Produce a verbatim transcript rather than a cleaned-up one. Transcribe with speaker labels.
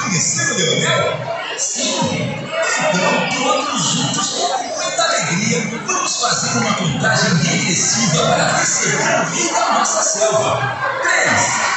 Speaker 1: conhecer o Leonel? Sim! Então, todos juntos, com muita alegria, vamos fazer uma contagem regressiva para receber o rei da nossa selva. Três!